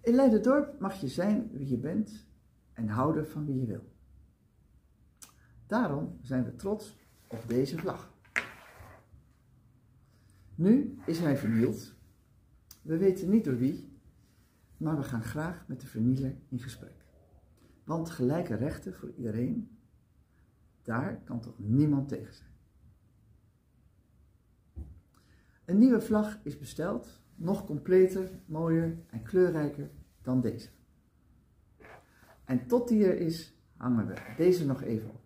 In Leiderdorp mag je zijn wie je bent en houden van wie je wil. Daarom zijn we trots op deze vlag. Nu is hij vernield. We weten niet door wie, maar we gaan graag met de vernieler in gesprek. Want gelijke rechten voor iedereen, daar kan toch niemand tegen zijn. Een nieuwe vlag is besteld, nog completer, mooier en kleurrijker dan deze. En tot die er is, hangen we deze nog even op.